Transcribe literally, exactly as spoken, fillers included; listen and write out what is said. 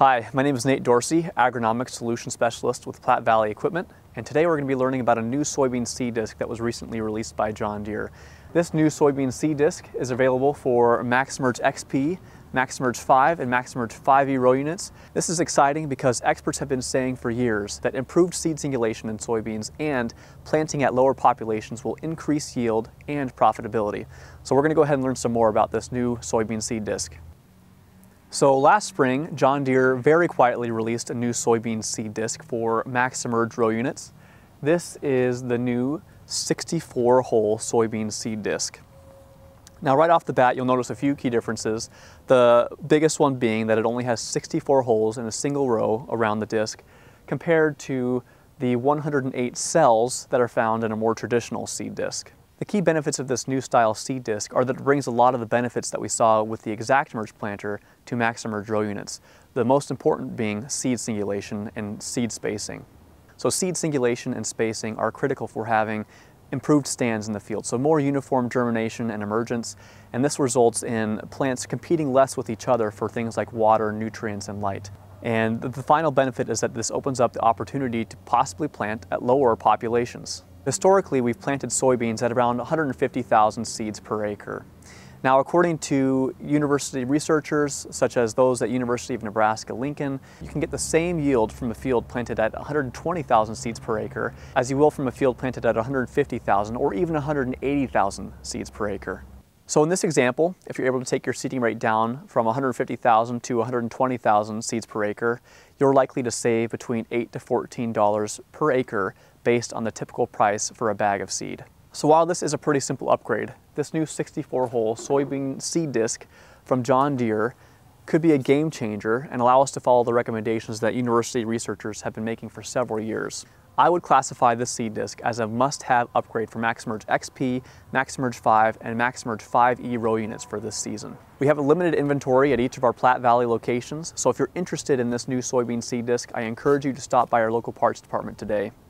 Hi, my name is Nate Dorsey, Agronomic Solution Specialist with Platte Valley Equipment, and today we're going to be learning about a new soybean seed disc that was recently released by John Deere. This new soybean seed disc is available for MaxEmerge X P, MaxEmerge five, and MaxEmerge five E row units. This is exciting because experts have been saying for years that improved seed singulation in soybeans and planting at lower populations will increase yield and profitability. So we're going to go ahead and learn some more about this new soybean seed disc. So last spring, John Deere very quietly released a new soybean seed disc for MaxEmerge row units. This is the new sixty-four hole soybean seed disc. Now right off the bat, you'll notice a few key differences. The biggest one being that it only has sixty-four holes in a single row around the disc compared to the one hundred eight cells that are found in a more traditional seed disc. The key benefits of this new style seed disc are that it brings a lot of the benefits that we saw with the ExactEmerge planter to MaxEmerge row units, the most important being seed singulation and seed spacing. So seed singulation and spacing are critical for having improved stands in the field, so more uniform germination and emergence, and this results in plants competing less with each other for things like water, nutrients, and light. And the final benefit is that this opens up the opportunity to possibly plant at lower populations. Historically, we've planted soybeans at around one hundred fifty thousand seeds per acre. Now, according to university researchers, such as those at University of Nebraska-Lincoln, you can get the same yield from a field planted at one hundred twenty thousand seeds per acre as you will from a field planted at one hundred fifty thousand or even one hundred eighty thousand seeds per acre. So in this example, if you're able to take your seeding rate down from one hundred fifty thousand to one hundred twenty thousand seeds per acre, you're likely to save between eight to fourteen dollars per acre based on the typical price for a bag of seed. So while this is a pretty simple upgrade, this new sixty-four hole soybean seed disc from John Deere could be a game changer and allow us to follow the recommendations that university researchers have been making for several years. I would classify this seed disc as a must-have upgrade for MaxEmerge X P, MaxEmerge five, and MaxEmerge five E row units for this season. We have a limited inventory at each of our Platte Valley locations, so if you're interested in this new soybean seed disc, I encourage you to stop by our local parts department today.